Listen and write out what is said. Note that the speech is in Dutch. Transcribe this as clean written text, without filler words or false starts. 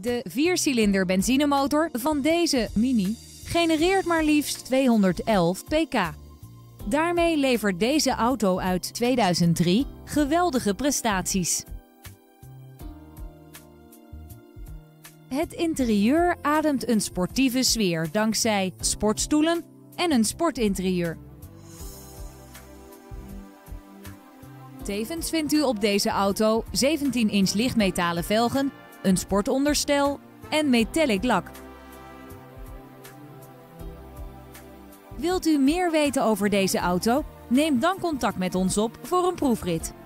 De 4-cilinder benzinemotor van deze Mini genereert maar liefst 211 pk. Daarmee levert deze auto uit 2003 geweldige prestaties. Het interieur ademt een sportieve sfeer dankzij sportstoelen en een sportinterieur. Tevens vindt u op deze auto 17-inch lichtmetalen velgen, een sportonderstel en metallic lak. Wilt u meer weten over deze auto? Neem dan contact met ons op voor een proefrit.